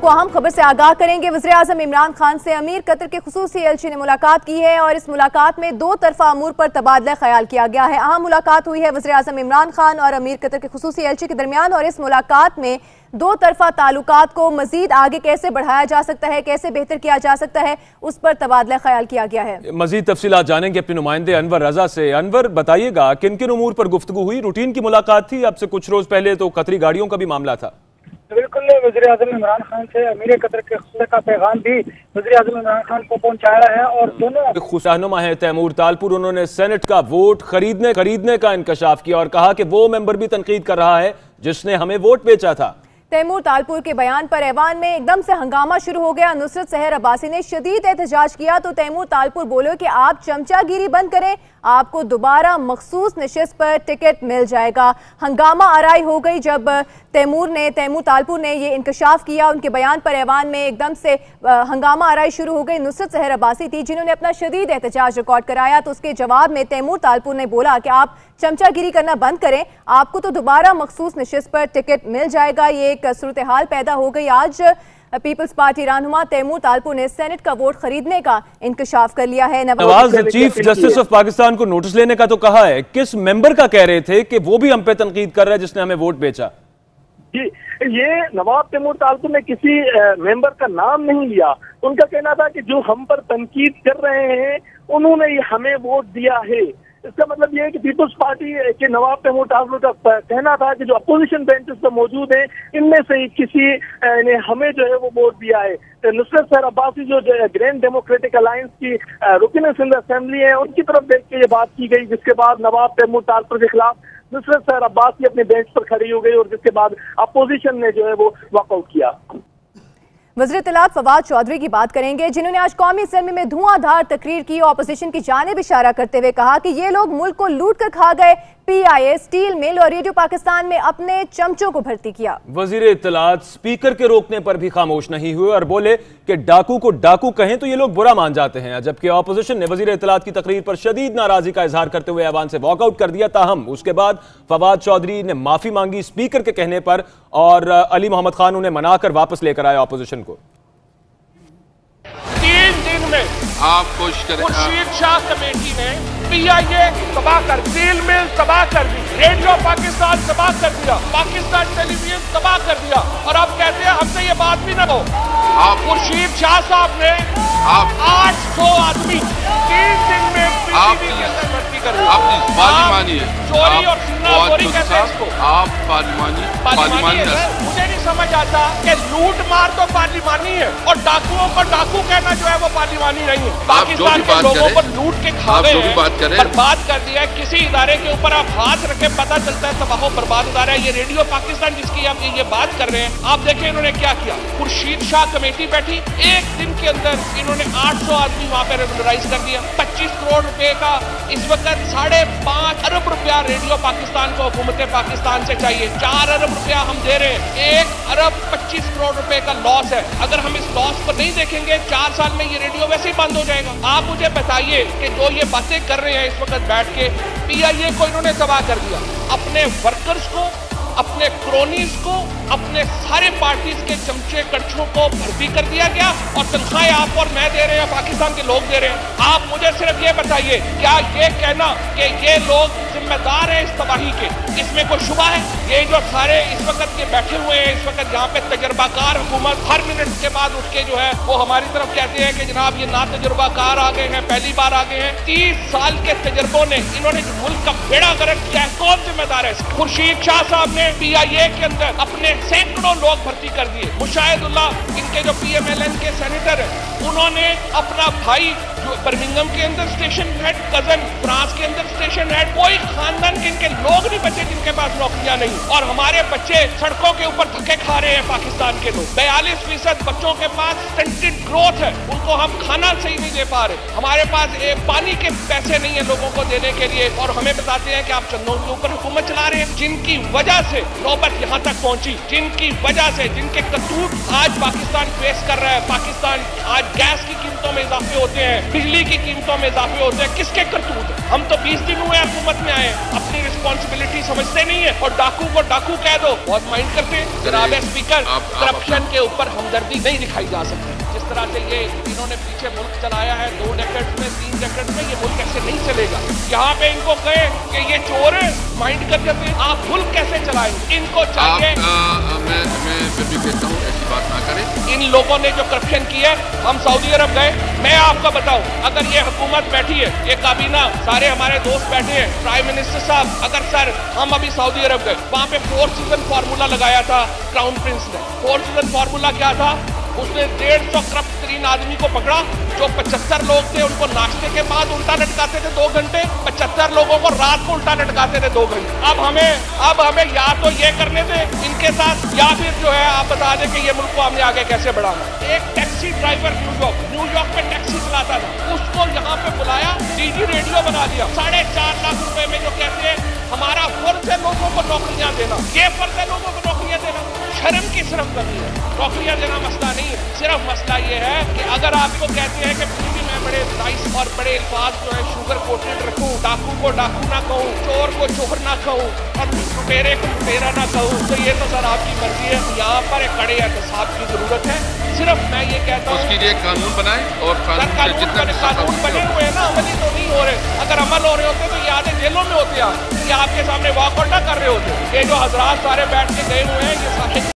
کو अहम खबर से आगाह करेंगे। वज़ीर-ए-आज़म इमरान खान से अमीर कतर के खुसूसी एलची ने मुलाकात की है और इस मुलाकात में दो तरफा अमूर पर तबादला ख्याल किया गया है। अहम मुलाकात हुई है वज़ीर-ए-आज़म इमरान खान और अमीर कतर के खुसूसी एलची के दरमियान और इस मुलाकात में दो तरफा ताल्लुकात को मजीद आगे कैसे बढ़ाया जा सकता है, कैसे बेहतर किया जा सकता है, उस पर तबादला ख्याल किया गया है। मजीद तफसीलात जानेंगे अपने नुमाइंदे अनवर रजा से। अनवर, बताइएगा किन किन उमूर पर गुफ्तगू हुई? रूटीन की मुलाकात थी, अब से कुछ रोज पहले तो कतरी गाड़ियों का भी मामला था। बिल्कुल, वज़ीर-ए-आज़म इमरान खान से अमीर कतर के खुसूसी का पैगाम भी वज़ीर-ए-आज़म इमरान खान को पहुंचाया है और दोनों रहनुमा है तैमूर तालपुर, उन्होंने सेनेट का वोट खरीदने का इंकशाफ किया और कहा कि वो मेंबर भी तनकीद कर रहा है जिसने हमें वोट बेचा था। तैमूर तालपुर के बयान पर ऐवान में एकदम से हंगामा शुरू हो गया। नुसरत सहर अब्बासी ने शदीद एहतजाज किया तो तैमूर तालपुर बोले कि आप चमचागिरी बंद करें, आपको दोबारा मखसूस नशिस्त पर टिकट मिल जाएगा। हंगामा आराई हो गई जब तैमूर तालपुर ने ये इंकशाफ किया। उनके बयान पर ऐवान में एकदम से हंगामा आराई शुरू हो गई। नुसरत सहर अब्बासी थी जिन्होंने अपना शदीद एहतजाज रिकॉर्ड कराया तो उसके जवाब में तैमूर तालपुर ने बोला कि आप चमचागिरी करना बंद करें, आपको तो दोबारा मखसूस नशिस्त पर टिकट मिल जाएगा। ये एक सूरत हाल पैदा हो गई। आज पीपल्स पार्टी रहनुमा तैमूर तालपुर ने सेनेट का वोट खरीदने का इंकशाफ कर लिया है। Nawaz chief justice of Pakistan को नोटिस लेने का तो कहा है, किस मेंबर का कह रहे थे कि वो भी हम पे तनकीद कर रहा है जिसने हमें वोट बेचा? जी, ये नवाब तैमूर तालपुर ने किसी मेंबर का नाम नहीं लिया। उनका कहना था कि जो हम पर तनकीद कर रहे हैं उन्होंने हमें वोट दिया है। इसका मतलब ये है कि पीपल्स पार्टी के नवाब तैमूर तालपुर का कहना था कि जो अपोजिशन बेंचेस पर मौजूद हैं इनमें से ही किसी ने हमें जो है वो वोट दिया है। नुसरत सहर अब्बासी जो ग्रैंड डेमोक्रेटिक अलायंस की रुकन सिंध असेंबली है उनकी तरफ देख के ये बात की गई, जिसके बाद नवाब तैमूर तालपुर के खिलाफ नुसरत सहर अब्बासी अपने बेंच पर खड़ी हो गई और जिसके बाद अपोजिशन ने जो है वो वॉकआउट किया। वज़ीर इत्तलात फवाद चौधरी की बात करेंगे जिन्होंने आज कौमी असेंबली में धुआंधार तकरीर की। अपोजिशन की जानिब इशारा करते हुए कहा कि ये लोग मुल्क को लूट कर खा गए, पीआईए, स्टील मिल और रेडियो पाकिस्तान में अपने चमचों को भर्ती किया। वज़ीर इत्तलात स्पीकर के रोकने पर भी खामोश नहीं हुए और बोले कि डाकू को डाकू कहें तो ये लोग बुरा मान जाते हैं, जबकि अपोजिशन ने वज़ीर इत्तलात की तकरीर पर शदीद नाराजगी का इजहार करते हुए ऐवान से वॉकआउट कर दिया। ताहम उसके बाद फवाद चौधरी ने माफी मांगी स्पीकर के कहने पर और अली मोहम्मद खान उन्हें मनाकर वापस लेकर आया अपोजिशन को। 3 दिन में आप कोशिश करें। खुर्शीद शाह कमेटी ने पीआईए तबाह कर, स्टील मिल तबाह कर दी, रेडियो पाकिस्तान तबाह कर दिया, पाकिस्तान टेलीविजन तबाह कर दिया और आप कहते हैं हमसे ये बात भी ना हो। आप खुर्शीद शाह साहब ने 800 आदमी 3 दिन में पीटीवी के अंदर भर्ती कर दिया। चोरी और चोरी कहते हैं इसको। आप पार्लिमानी मुझे नहीं समझ आता कि लूट मार तो पार्लिमानी है और डाकुओं को डाकू कहना जो है वो पार्लिमानी नहीं है। पाकिस्तान के लोगों पर लूट के खावे हैं, बर्बाद कर दिया है। किसी इदारे के ऊपर आप हाथ रखे पता चलता है तबाह बर्बाद इदारा है। ये रेडियो पाकिस्तान जिसकी आप ये बात कर रहे हैं, आप देखें इन्होंने क्या किया। खुर्शीद शाह कमेटी बैठी, 1 दिन के अंदर इन्होंने 800 आदमी वहां पे रेगुलराइज कर दिया। 25 करोड़ रुपए का इस वक्त 5.5 अरब रुपया रेडियो पाकिस्तान को हुकूमत पाकिस्तान से चाहिए। 4 अरब रुपया हम दे रहे हैं, 1 अरब 25 करोड़ रुपए का लॉस है। अगर हम इस लॉस पर नहीं देखेंगे 4 साल में ये रेडियो वैसे ही बंद हो जाएगा। आप मुझे बताइए कि जो ये बातें कर रहे हैं इस वक्त बैठ के, पीआईए को इन्होंने तबाह कर दिया, अपने वर्कर्स को, अपने क्रोनीज को, अपने सारे पार्टीज के चमचे कड़छों को भर्ती कर दिया गया और तनख्वाहें आप और मैं दे रहे हैं, पाकिस्तान के लोग दे रहे हैं। आप मुझे सिर्फ ये बताइए, क्या ये कहना कि ये लोग जिम्मेदार हैं इस तबाही के, इसमें कोई शुबा है? ये जो सारे इस वक्त के बैठे हुए हैं, इस वक्त यहाँ पे तजर्बाकार हुकूमत हर मिनट के बाद उठ के जो है वो हमारी तरफ कहते हैं कि जनाब ये ना तजर्बाकार आ गए हैं, पहली बार आ गए हैं। 30 साल के तजर्बों ने इन्होंने मुल्क का बेड़ा गर्क किया है, कौन जिम्मेदार है? खुर्शीद शाह साहब ने पीआईए के अंदर अपने सैकड़ों लोग भर्ती कर दिए। मुशाहिदुल्लाह इनके जो पीएमएलएन के सेनेटर हैं, उन्होंने अपना भाई जो बर्मिंघम के अंदर स्टेशन हेड, कजन फ्रांस के अंदर स्टेशन हेड, कोई खानदान के इनके लोग नहीं बचे जिनके पास नौकरियां नहीं, और हमारे बच्चे सड़कों के ऊपर धक्के खा रहे हैं पाकिस्तान के लोग। 42% बच्चों के पास स्टंटेड ग्रोथ है, उनको हम खाना सही नहीं दे पा रहे। हमारे पास पानी के पैसे नहीं है लोगों को देने के लिए और हमें बताते हैं कि आप चंदों के ऊपर हुकूमत चला रहे हैं, जिनकी वजह से नौबत यहाँ तक पहुंची, जिनकी वजह से, जिनके कसूर आज पाकिस्तान फेस कर रहा है। पाकिस्तान आज गैस की कीमतों में इजाफे होते हैं, बिजली की कीमतों में इजाफे होते हैं, किसके करतूत है? हम तो 20 दिन हुए हुकूमत में आए, अपनी रिस्पॉन्सिबिलिटी समझते नहीं है और डाकू को डाकू कह दो, बहुत माइंड करते हैं। जनाब स्पीकर, करप्शन के ऊपर हमदर्दी नहीं दिखाई जा सकती। जिस तरह से ये इन्होंने पीछे मुल्क चलाया है 2 डेकेड्स में, 3 डेकेड्स में, ये मुल्क ऐसे नहीं चलेगा। यहाँ पे इनको कहे कि ये चोर है, माइंड कर देते हैं, आप मुल्क कैसे चलाएंगे? इनको चाहिए। मैं फिर भी कहता हूँ ऐसी बात ना करें। इन लोगों ने जो करप्शन की है, हम सऊदी अरब गए, मैं आपको बताऊं, अगर ये हुकूमत बैठी है, ये काबीना, सारे हमारे दोस्त बैठे हैं, प्राइम मिनिस्टर साहब, अगर सर हम अभी सऊदी अरब गए, वहां पे 4 सीजन फार्मूला लगाया था क्राउन प्रिंस ने। 4 सीजन फार्मूला क्या था? उसने 150 करप्ट तरीन आदमी को पकड़ा, जो 75 लोग थे उनको नाश्ते के बाद उल्टा लटकाते थे 2 घंटे, 75 लोगों को रात को उल्टा लटकाते थे 2 घंटे। अब हमें या तो ये करने दे इनके साथ, या फिर जो है आप बता दें कि ये मुल्क को हमने आगे कैसे बढ़ाना। एक टैक्सी ड्राइवर न्यूयॉर्क में टैक्सी चलाता था, उसको यहाँ पे बुलाया, डीडी रेडियो बना दिया, 4.5 लाख रुपए में, जो कहते हैं हमारा फर्ज है लोगों को नौकरियां देना। ये फर्ज है लोगों को नौकरियां देना, शर्म की सिर्फ कमी है। नौकरियां देना मसला नहीं है, सिर्फ मसला ये है कि अगर आपको कहते हैं कि फिर भी मैं बड़े नाइस और बड़े अल्फाज जो है शुगर कोटेड रखूं, डाकू को डाकू ना कहूं, चोर को चोर ना कहूं और लुटेरे को लुटेरा ना कहूं, तो ये तो सर आपकी मर्जी है। यहाँ पर एक कड़े एहतसाब की जरूरत है। सिर्फ मैं ये कहता हूँ उसके लिए कानून बनाए और कानून बने हुए हैं ना, अमल ही तो नहीं हो रहे। अगर अमल हो रहे होते तो ये आधे जेलों में होते, ये आपके सामने वॉकआउट ना कर रहे होते। ये जो हजरात सारे बैठ के गए हुए हैं, ये सारे